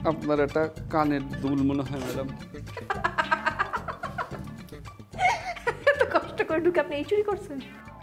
আপনার একটা কানের দুল মনে হয় ম্যাডাম। এত কষ্ট করে ঢুকে আপনি এই চুরি করছেন?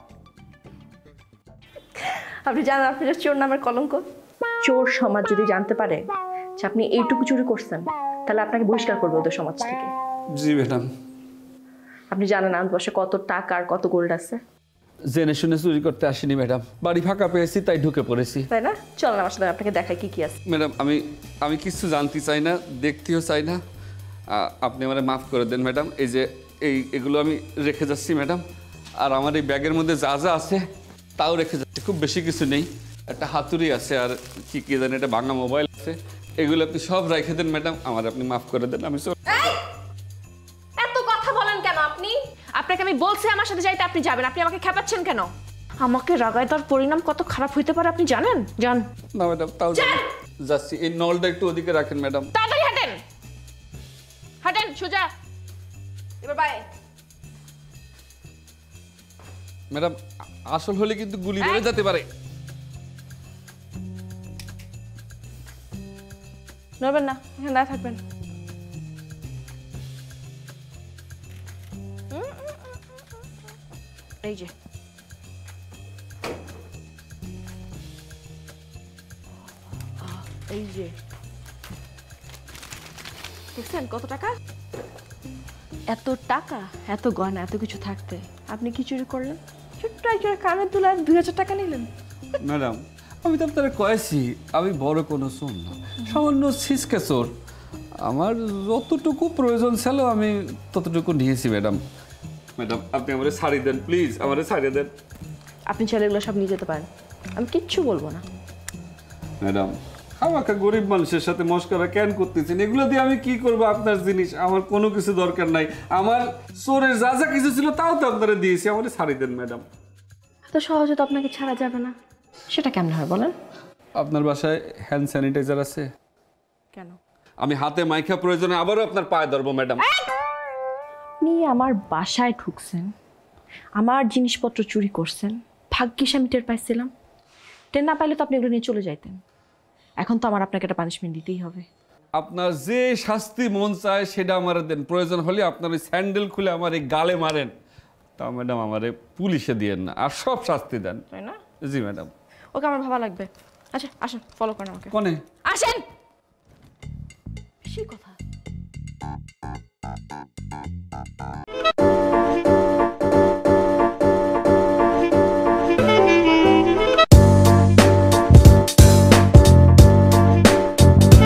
আপনি জানেন আপনার চোর নামের কলঙ্ক? চোর সমাজ যদি জানতে পারে যে আপনি এইটুকু চুরি করছেন, তাহলে আপনাকে বহিষ্কার করবে ওদের সমাজ থেকে। জি ম্যাডাম। আপনি জানেন আমার পাশে কত টাকা আর কত গোল্ড আছে? জেনে শুনে চুরি করতে আসিনি ম্যাডাম, বাড়ি ফাঁকা পেয়েছি তাই ঢুকে পড়েছি। তাই না? চলেন আমার সাথে, আপনাকে দেখাই কি কি আছে। ম্যাডাম আমি কিছু জানতে চাই না, দেখতেও চাই না, আপনি আমারে মাফ করে দেন ম্যাডাম। এই যে এগুলো আমি রেখে যাচ্ছি ম্যাডাম, আর আমার এই ব্যাগের মধ্যে যা যা আছে তাও রেখে যাচ্ছি। খুব বেশি কিছু নেই, একটা হাতুড়ি আছে আর কি জানি একটা ভাঙা মোবাইল আছে, এগুলো আপনি সব রেখে দেন ম্যাডাম, আমার আপনি মাফ করে দেন। আমি এত কথা বলেন কেন আপনি? আপনাকে আমি বলছি আমার সাথে যাইতে, আপনি যাবেন, আপনি আমাকে খেপাচ্ছেন কেন? আমাকে রাগায় তার পরিণাম কত খারাপ হইতে পারে আপনি জানেন? যান না ম্যাডাম, তাও যাচ্ছি। এই নলটা একটু ওদিকে রাখেন ম্যাডাম। তাড়াতাড়ি হাঁটেন, হাঁটেন সোজা। এবার বাই। ম্যাডাম আসল হলে কিন্তু গুলি বেড়ে যেতে পারে। নড়বেন না, এখানে দাঁড়িয়ে থাকবেন। এই যে এই যে দেখছেন কত টাকা? এত টাকা, এত গয়না, এত কিছু থাকতে আপনি কি চুরি করলেন? ছোট্ট একটা কানের দুল আর 2000 টাকা নিলেন। ম্যাডাম আমি তো আপনারা কয়েছি আমি বড় কোনো চোর না, সামান্য ছিচকে চোর। আমার যতটুকু প্রয়োজন ছিল আমি ততটুকু নিয়েছি ম্যাডাম। ম্যাডাম আপনি আমারে ছাড়িয়ে দেন প্লিজ, আমারে ছাড়িয়ে দেন। আপনি ছেলেগুলো সব নিয়ে যেতে পারেন, আমি কিচ্ছু বলবো না। ম্যাডাম আমাকে গরিব মানুষের সাথে মস্করা কেন করতেছেন? এগুলো দিয়ে আমি কি করবো? আপনার জিনিস, আমার কোনো কিছু দরকার নাই। আমার চোরের যা যা কিছু ছিল তাও তো আপনারা দিয়েছি, আমারে ছাড়িয়ে দেন ম্যাডাম। এত সহজে তো আপনাকে ছাড়া যাবে না। সেটা কেমন হয় বলেন? আপনার বাসায় হ্যান্ড স্যানিটাইজার আছে? কেন? আমি হাতে মাইখা প্রয়োজনে আবারও আপনার পায়ে ধরবো ম্যাডাম। আপনি আমার বাসায় ঢুকছেন, আমার জিনিসপত্র চুরি করছেন, ভাগ্যিস আমি টের পাইছিলাম। টের না পাইলে তো আপনি এগুলো নিয়ে চলে যাইতেন। এখন তো আমার আপনাকে একটা পানিশমেন্ট দিতেই হবে। আপনার যে শাস্তি মন চায় সেটা আমার দেন, প্রয়োজন হলে আপনার ওই স্যান্ডেল খুলে আমার এই গালে মারেন, তা ম্যাডাম আমারে পুলিশে দিয়েন না, আর সব শাস্তি দেন। তাই না? জি ম্যাডাম। ওকে আমার ভাবা লাগবে। আচ্ছা আসেন, ফলো করেন আমাকে। কোনে? আসেন। বেশি কথা।